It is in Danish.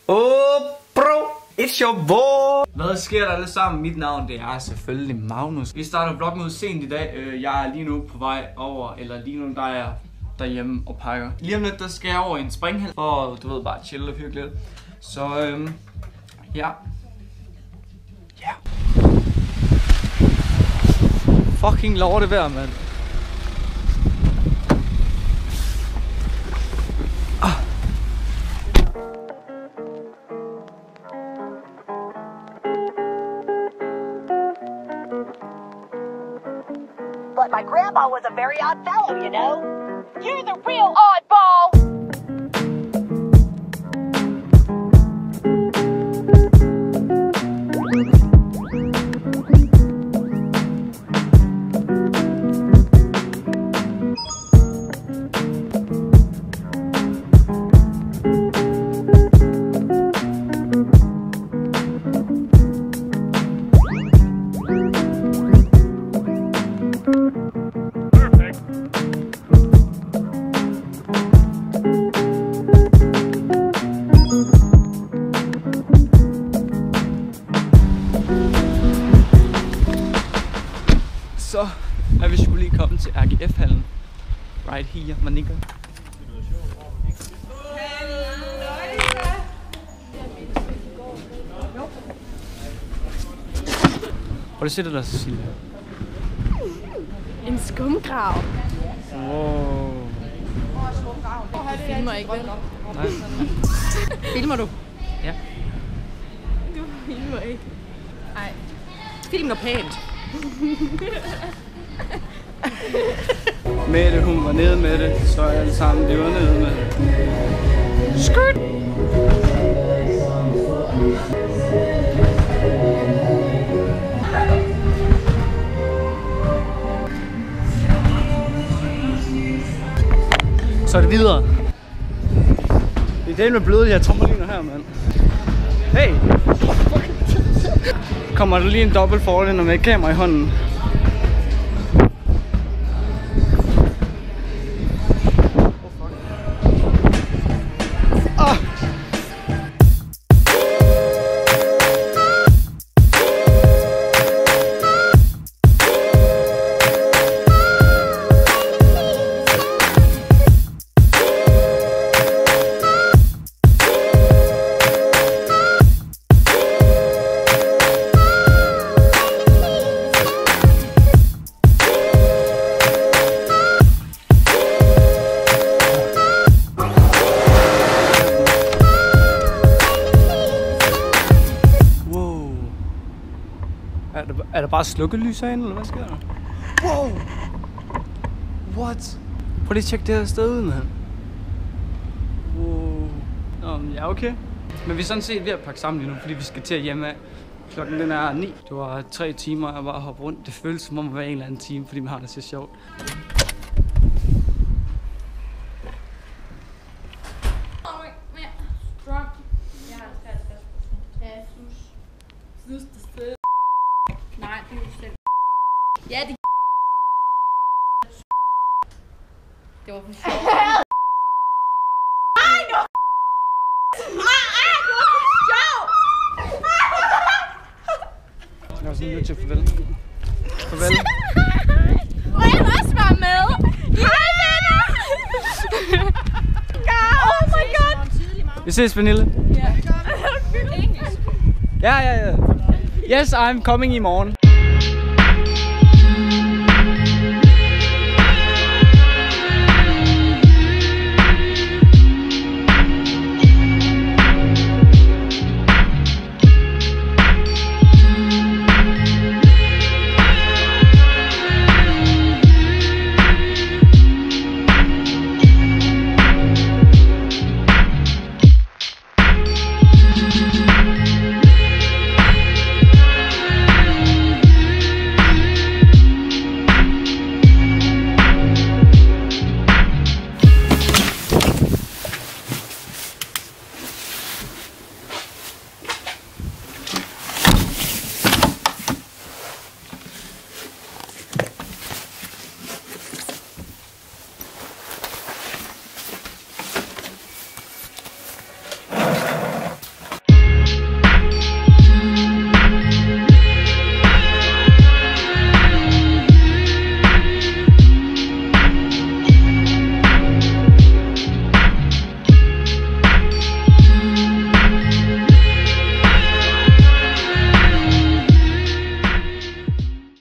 Bro, it's your boy. Hvad sker der alle sammen? Mit navn det er selvfølgelig Magnus. Vi starter vloggen ud sent i dag. Jeg er lige nu på vej over, eller lige nu der er jeg derhjemme og pakker. Lige om lidt der skal jeg over i en springhal for, du ved, bare chille og hygge lidt. Så ja. Ja. Fucking lortevejr, mand. But my grandpa was a very odd fellow, you know? You're the real oddball! Så er vi skulle lige komme til RGF-hallen. Right here, my nigga. Hvor det sætter dig, Cecilia? En skumgrav. Wow. Du filmer ikke, vel? Nej. Filmer du? Ja. Du filmer ikke. Nej. Film noget pænt. Mette, hun var nede med det, så er alle sammen, det var nede med det. Skyt! Så er det videre. Det er det med bløde, jeg trommeliner her, mand. Hey! Kommer der lige en dobbelt forlænder med et kamera i hånden. Er der bare slukkelys herinde, eller hvad sker der? Wow! What? Prøv lige at tjekke det her sted ud, mand. Wow. Ja, okay. Men vi er sådan set ved at pakke sammen lige nu, fordi vi skal til at hjemme af. Klokken den er 9. Det var 3 timer, jeg bare hoppe rundt. Det føles som om at være en eller anden time, fordi man har det så sjovt. Nej, det er jo selv. Ja, det det var for sjovt. Ej, nu! Ej, det var for sjovt! Jeg er sådan nødt til farvel. Farvel. Må jeg også være med? Hej, venner! Oh my god! Vi ses, Pernille. Ja. Ja. Yes, I'm coming i morgen.